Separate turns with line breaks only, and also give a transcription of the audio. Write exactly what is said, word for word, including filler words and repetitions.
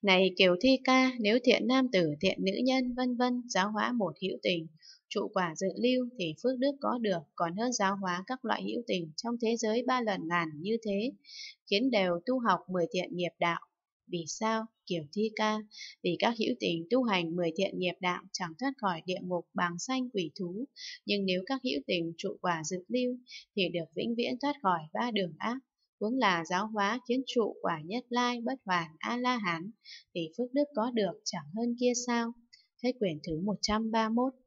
Này Kiều Thi Ca, nếu thiện nam tử, thiện nữ nhân, vân vân giáo hóa một hữu tình, trụ quả dự lưu thì phước đức có được còn hơn giáo hóa các loại hữu tình trong thế giới ba lần ngàn như thế, khiến đều tu học mười thiện nghiệp đạo. Vì sao, Kiều Thi Ca? Vì các hữu tình tu hành mười thiện nghiệp đạo chẳng thoát khỏi địa ngục bàng sanh quỷ thú, nhưng nếu các hữu tình trụ quả dự lưu thì được vĩnh viễn thoát khỏi ba đường ác. Huống là giáo hóa khiến trụ quả nhất lai bất hoàn a la hán thì phước đức có được chẳng hơn kia sao? Hết quyển thứ một trăm ba mươi mốt.